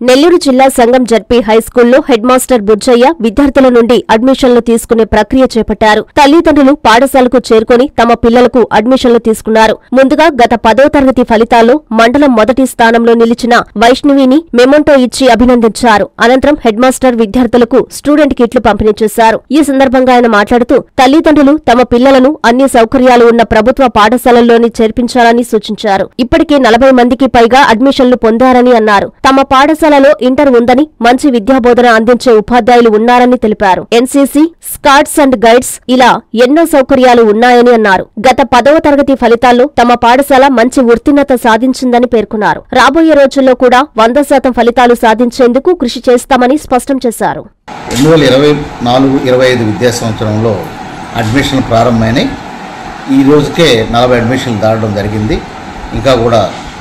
నెల్లూరు జిల్లా సంగం జడ్పీ హైస్కూల్లో head master Bujjayya విద్యార్థుల నుండి అడ్మిషన్లు తీసుకునే ప్రక్రియ చేపట్టారు. తల్లిదండ్రులు పాఠశాలకు చేరుకుని తమ పిల్లలకు అడ్మిషన్లు తీసుకున్నారు. ముందుగా గత 10వ తరగతి ఫలితాల్లో మండలం మొదటి స్థానంలో నిలిచిన వైష్ణవిని మెమోంటో ఇచ్చి అభినందించారు. అనంతరం హెడ్ మాస్టర్ విద్యార్థులకు స్టూడెంట్ కిట్లు పంపిణీ చేశారు. ఈ సందర్భంగా ఆయన మాట్లాడుతూ తల్లిదండ్రులు తమ పిల్లలను అన్ని సౌకర్యాలు ఉన్న ప్రభుత్వ పాఠశాలల్లోని చేర్పించాలని సూచించారు. ఇప్పటికే 40 మందికి పైగా అడ్మిషన్లు పొందారని అన్నారు. తమ పాఠశాలలో ఇంటర్ ఉందని, మంచి విద్యాబోధన అందించే ఉపాధ్యాయులు ఉన్నారని తెలిపారు. ఎన్సీసీ, స్కాట్స్ అండ్ గైడ్స్ ఇలా ఎన్నో సౌకర్యాలు ఉన్నాయని అన్నారు. గత 10వ తరగతి ఫలితాల్లో తమ పాఠశాల మంచి ఉత్తీర్ణత సాధించిందని పేర్కొన్నారు. రాబోయే రోజుల్లో కూడా 100% ఫలితాలు సాధించేందుకు కృషి చేస్తామని స్పష్టం చేశారు. 2024-25 విద్యా సంవత్సరంలో అడ్మిషన్లు ప్రారంభమైనాయి. ఈ రోజుకే 40 అడ్మిషన్లు దాటడం జరిగింది. ఇంకా కూడా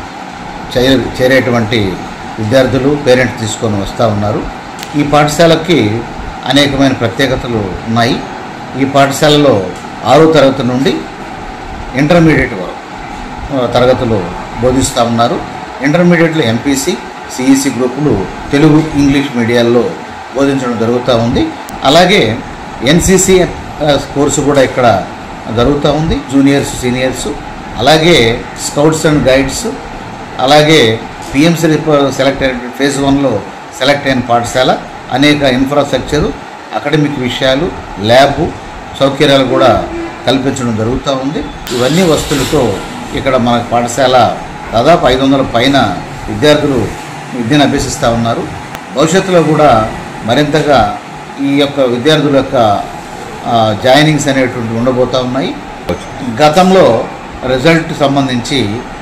చేరేటువంటి విద్యార్థులు పేరెంట్స్ తీసుకొని వస్తూ ఉన్నారు. ఈ పాఠశాలకి అనేకమైన ప్రత్యేకతలు ఉన్నాయి. ఈ పాఠశాలలో 6వ తరగతి నుండి ఇంటర్మీడియట్ వరకు తరగతులు బోధిస్తూ ఉన్నారు. ఇంటర్మీడియట్లో ఎంపీసీ, సిఈసి గ్రూపులు తెలుగు, ఇంగ్లీష్ మీడియాల్లో బోధించడం జరుగుతూ ఉంది. అలాగే ఎన్సీసీ కోర్సు కూడా ఇక్కడ జరుగుతూ ఉంది. జూనియర్స్, సీనియర్స్, అలాగే స్కౌట్స్ అండ్ గైడ్స్, అలాగే పిఎంసీ సెలెక్ట్ అయిన ఫేజ్ 1లో సెలెక్ట్ అయిన పాఠశాల అనేక ఇన్ఫ్రాస్ట్రక్చరు, అకాడమిక్ విషయాలు, ల్యాబ్ సౌకర్యాలు కూడా కల్పించడం జరుగుతూ ఉంది. ఇవన్నీ వస్తువులతో ఇక్కడ మన పాఠశాల దాదాపు 500 పైన విద్యార్థులు విద్యను అభ్యసిస్తూ ఉన్నారు. భవిష్యత్తులో కూడా మరింతగా ఈ యొక్క విద్యార్థుల యొక్క జాయినింగ్స్ అనేటువంటి ఉండబోతూ ఉన్నాయి. గతంలో రిజల్ట్ సంబంధించి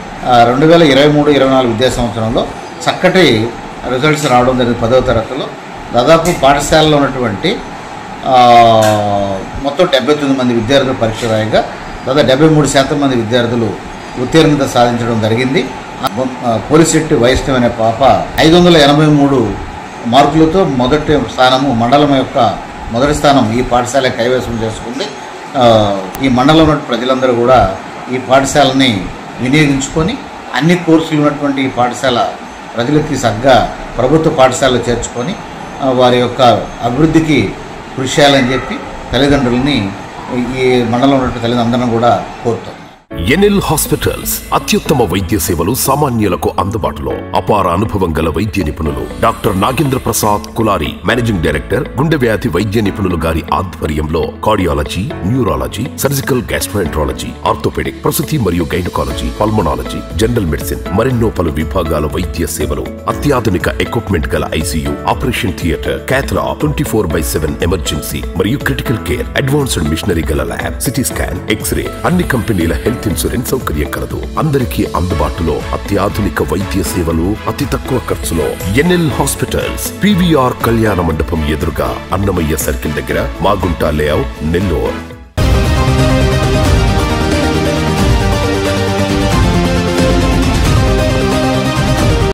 2023-24 విద్యా సంవత్సరంలో చక్కటి రిజల్ట్స్ రావడం జరిగింది. 10వ తరగతిలో దాదాపు పాఠశాలలో ఉన్నటువంటి మొత్తం 79 మంది విద్యార్థులు పరీక్ష రాయగా దాదాపు 73% మంది విద్యార్థులు ఉత్తీర్ణత సాధించడం జరిగింది. పోలిశెట్టి వైష్ణవి అనే పాప 583 మార్కులతో మొదటి స్థానము, మండలం యొక్క మొదటి స్థానం ఈ పాఠశాల కైవసం చేసుకుంది. ఈ మండలంలో ప్రజలందరూ కూడా ఈ పాఠశాలని వినియోగించుకొని అన్ని కోర్సులు ఉన్నటువంటి ఈ పాఠశాల ప్రజలకి సగ్గా ప్రభుత్వ పాఠశాలలో చేర్చుకొని వారి యొక్క అభివృద్ధికి కృషి చేయాలని చెప్పి తల్లిదండ్రులని ఈ మండలంలో ఉన్నటువంటి తల్లిదండ్రులను కూడా కోరుతాం. ఎన్ఎల్ హాస్పిటల్స్ అత్యుత్తమ వైద్య సేవలు సామాన్యులకు అందుబాటులో. అపార అనుభవం గల వైద్య నిపుణులు doctor Nagendra Prasad Kulari, managing director, గుండె వ్యాధి వైద్య నిపుణులు గారి ఆధ్వర్యంలో cardiology, neurology, surgical gastroenterology, orthopaedic, ప్రసూతి మరియు గైనకాలజీ, పల్మనాలజీ, జనరల్ మెడిసిన్ మరెన్నో పలు విభాగాల వైద్య సేవలు, అత్యాధునిక ఎక్విప్మెంట్ గల ICU, operation theatre, cath lab, 24/7 emergency మరియు క్రిటికల్ కేర్, అడ్వాన్స్డ్ మిషనరీ గల ల్యాబ్, సిటీ స్కాన్, ఎక్స్రే, అన్ని కంపెనీల హెల్త్ ఇన్సూరెన్స్ సౌకర్యం కలదు. అందరికీ అందుబాటులో అత్యాధునిక వైద్య సేవలు అతి తక్కువ ఖర్చులో. ఎన్ఎల్ హాస్పిటల్స్, PVR కళ్యాణ మండపం ఎదురుగా, అన్నమయ్య సర్కిల్ దగ్గర, మాగుంట లేఅవుట్, నెల్లూరు.